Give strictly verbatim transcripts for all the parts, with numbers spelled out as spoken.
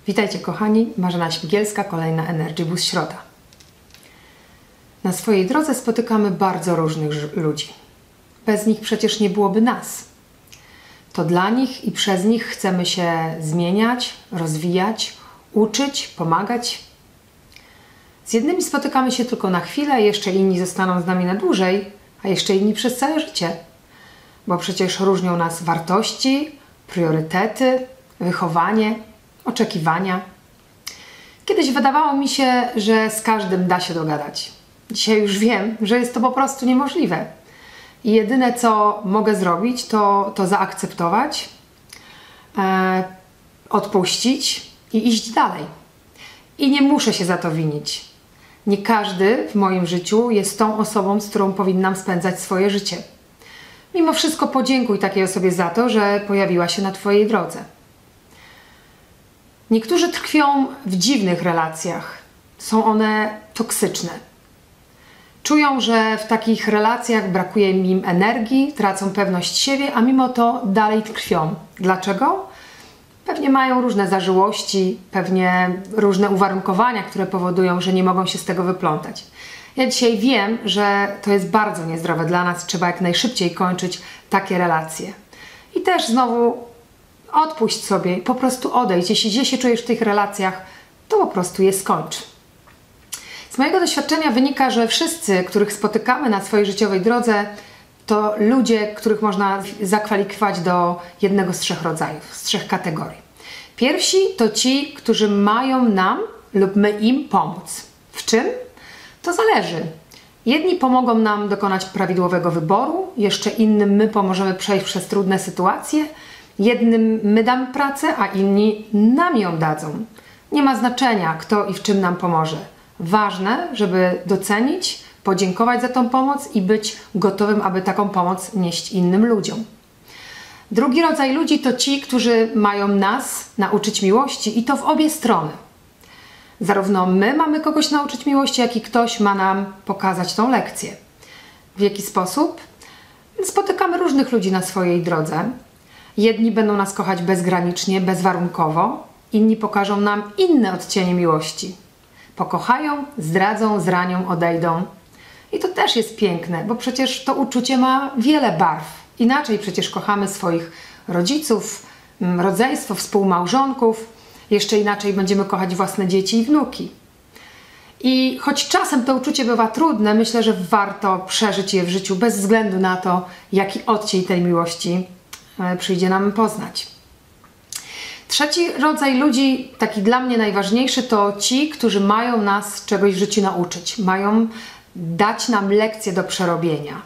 Witajcie kochani, Marzena Śmigielska, kolejna Energy Boost Środa. Na swojej drodze spotykamy bardzo różnych ludzi. Bez nich przecież nie byłoby nas. To dla nich i przez nich chcemy się zmieniać, rozwijać, uczyć, pomagać. Z jednymi spotykamy się tylko na chwilę, jeszcze inni zostaną z nami na dłużej, a jeszcze inni przez całe życie. Bo przecież różnią nas wartości, priorytety, wychowanie, oczekiwania. Kiedyś wydawało mi się, że z każdym da się dogadać. Dzisiaj już wiem, że jest to po prostu niemożliwe. I jedyne, co mogę zrobić, to, to zaakceptować, e, odpuścić i iść dalej. I nie muszę się za to winić. Nie każdy w moim życiu jest tą osobą, z którą powinnam spędzać swoje życie. Mimo wszystko podziękuj takiej osobie za to, że pojawiła się na Twojej drodze. Niektórzy tkwią w dziwnych relacjach. Są one toksyczne. Czują, że w takich relacjach brakuje im energii, tracą pewność siebie, a mimo to dalej tkwią. Dlaczego? Pewnie mają różne zażyłości, pewnie różne uwarunkowania, które powodują, że nie mogą się z tego wyplątać. Ja dzisiaj wiem, że to jest bardzo niezdrowe dla nas. Trzeba jak najszybciej kończyć takie relacje. I też znowu odpuść sobie, po prostu odejdź. Jeśli źle się czujesz w tych relacjach, to po prostu je skończ. Z mojego doświadczenia wynika, że wszyscy, których spotykamy na swojej życiowej drodze, to ludzie, których można zakwalifikować do jednego z trzech rodzajów, z trzech kategorii. Pierwsi to ci, którzy mają nam lub my im pomóc. W czym? To zależy. Jedni pomogą nam dokonać prawidłowego wyboru, jeszcze innym my pomożemy przejść przez trudne sytuacje, jednym my damy pracę, a inni nam ją dadzą. Nie ma znaczenia, kto i w czym nam pomoże. Ważne, żeby docenić, podziękować za tą pomoc i być gotowym, aby taką pomoc nieść innym ludziom. Drugi rodzaj ludzi to ci, którzy mają nas nauczyć miłości i to w obie strony. Zarówno my mamy kogoś nauczyć miłości, jak i ktoś ma nam pokazać tą lekcję. W jaki sposób? Spotykamy różnych ludzi na swojej drodze. Jedni będą nas kochać bezgranicznie, bezwarunkowo, inni pokażą nam inne odcienie miłości. Pokochają, zdradzą, zranią, odejdą. I to też jest piękne, bo przecież to uczucie ma wiele barw. Inaczej przecież kochamy swoich rodziców, rodzeństwo, współmałżonków. Jeszcze inaczej będziemy kochać własne dzieci i wnuki. I choć czasem to uczucie bywa trudne, myślę, że warto przeżyć je w życiu bez względu na to, jaki odcień tej miłości przyjdzie nam poznać. Trzeci rodzaj ludzi, taki dla mnie najważniejszy, to ci, którzy mają nas czegoś w życiu nauczyć. Mają dać nam lekcje do przerobienia.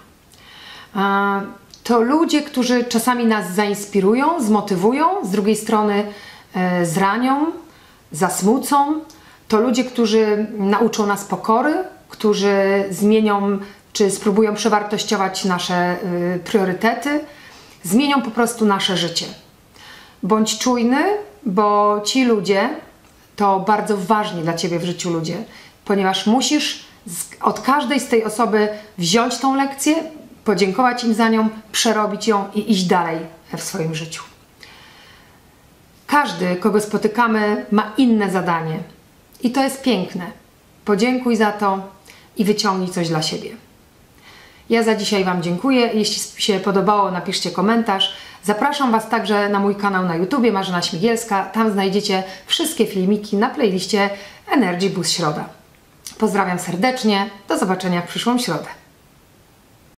To ludzie, którzy czasami nas zainspirują, zmotywują, z drugiej strony zranią, zasmucą. To ludzie, którzy nauczą nas pokory, którzy zmienią, czy spróbują przewartościować nasze priorytety, zmienią po prostu nasze życie. Bądź czujny, bo ci ludzie to bardzo ważni dla Ciebie w życiu ludzie, ponieważ musisz od każdej z tej osoby wziąć tą lekcję, podziękować im za nią, przerobić ją i iść dalej w swoim życiu. Każdy, kogo spotykamy, ma inne zadanie i to jest piękne. Podziękuj za to i wyciągnij coś dla siebie. Ja za dzisiaj Wam dziękuję. Jeśli się podobało, napiszcie komentarz. Zapraszam Was także na mój kanał na YouTubie Marzena Śmigielska. Tam znajdziecie wszystkie filmiki na playliście Energy Boost Środa. Pozdrawiam serdecznie. Do zobaczenia w przyszłą środę.